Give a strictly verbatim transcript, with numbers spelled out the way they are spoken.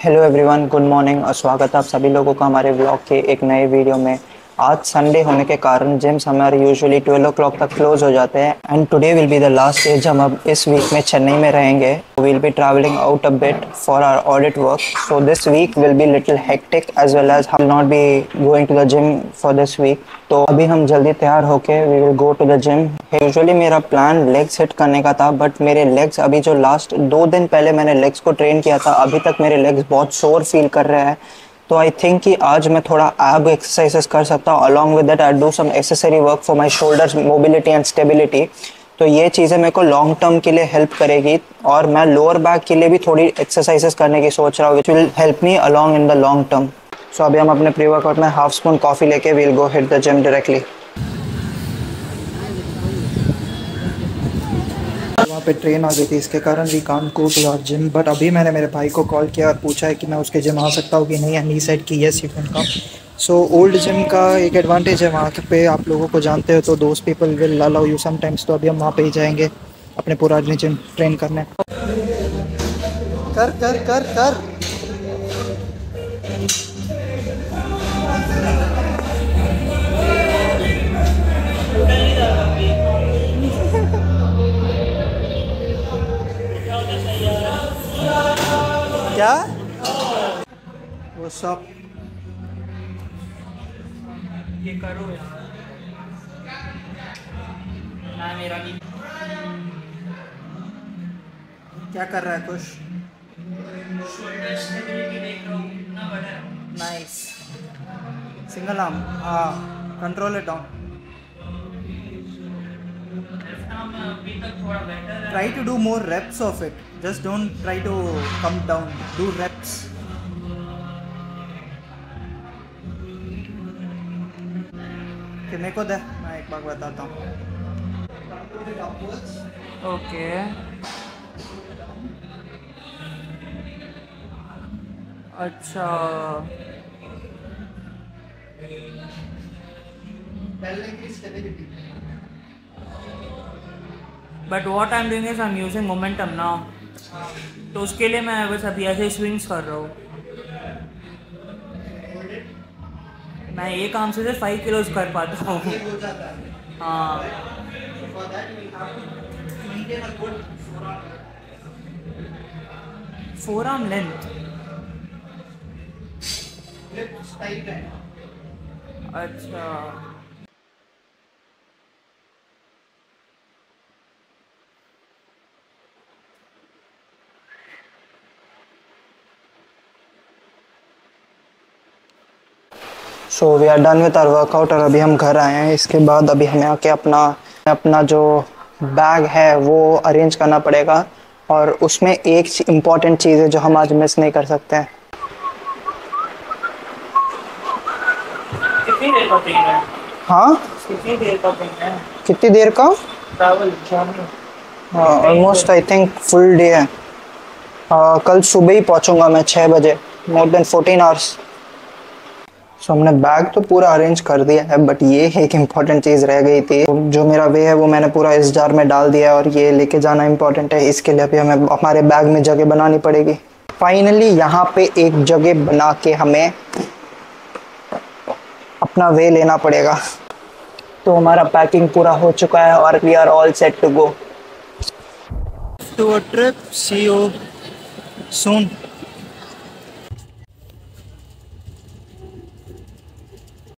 Hello everyone, good morning और स्वागत है आप सभी लोगों का हमारे व्लॉग के एक नए वीडियो में। आज संडे होने के कारण जिम्स हमारे यूजुअली ट्वेल्व ओ क्लॉक तक क्लोज हो जाते हैं and today will be the last day जब हम अब इस वीक में चेन्नई में रहेंगे। We'll be travelling out a bit for our audit work, so this week will be little hectic as well as हम not be going to the gym for this week. तो अभी हम जल्दी तैयार होके we will go to the gym. Usually मेरा plan legs hit करने का था, बट मेरे लेग्स अभी जो लास्ट दो दिन पहले मैंने लेग्स को ट्रेन किया था, अभी तक मेरे लेग्स बहुत शोर फील कर रहे हैं। तो आई थिंक कि आज मैं थोड़ा एब एक्सरसाइजेस कर सकता हूँ। Along with that I do some accessory work for my shoulders mobility and stability. तो ये चीज़ें मेरे को लॉन्ग टर्म के लिए हेल्प करेगी और मैं लोअर बैक के लिए भी थोड़ी एक्सरसाइजेस करने की सोच रहा हूँ, which will help me along in the long term. So अभी हम अपने प्री वर्कआउट में हाफ स्पून कॉफ़ी लेके we'll go hit the gym directly. वहाँ पे ट्रेन आ गई थी, इसके कारण we can't go to our gym. But अभी मैंने मेरे भाई को कॉल किया और पूछा है कि मैं उसके जिम आ सकता हूँ कि नहीं, एंड ही सेड कि yes you can come. So old gym का एक एडवांटेज है, वहाँ पे आप लोगों को जानते हो तो those people will allow you sometimes. तो अभी हम वहाँ पे ही जाएंगे अपने पुराने जिम ट्रेन करने। कर कर कर कर क्या वो सब ये करो यार। ना मेरा नहीं। क्या कर रहा है कुछ? शोल्डर स्टेबिलिटी देख रहा हूँ कितना बड़ा है। नाइस। सिंगल आर्म, हाँ, control it down. Left arm अभी तक थोड़ा बेटर है। Try to do more reps of it. Just don't try to come down. Do reps. कि मेरे को दे, मैं एक बार बताता हूँ। ओके अच्छा। But what I am doing is I am using momentum ना, तो उसके लिए मैं बस अभी ऐसे स्विंग्स कर रहा हूँ। मैं एक आर्म से सिर्फ फाइव किलोज कर पाता हूँ। हाँ, फोर आर्म लेंथ। अच्छा, so we are done with our workout और अभी हम घर आए हैं। इसके बाद अभी हमें आके अपना अपना जो बैग है वो अरेंज करना पड़ेगा, और उसमें एक इम्पॉर्टेंट चीज़ है जो हम आज मिस नहीं कर सकते हैं। कितनी देर का ट्रेन है? हाँ, कितनी देर का ट्रेन है कितनी देर का? Travel journey? हाँ, almost I think full day है। हाँ, कल सुबह ही पहुंचूंगा मैं छः बजे, more than fourteen hours. So हमने बैग तो पूरा अरेंज कर दिया है, बट ये एक इम्पॉर्टेंट चीज़ रह गई थी। जो मेरा वे है वो मैंने पूरा इस जार में डाल दिया है, और ये लेके जाना इम्पॉर्टेंट है। इसके लिए अभी हमें हमारे बैग में जगह बनानी पड़ेगी। फाइनली यहाँ पे एक जगह बना के हमें अपना वे लेना पड़ेगा। तो हमारा पैकिंग पूरा हो चुका है और we are all set to go to a trip. See you soon.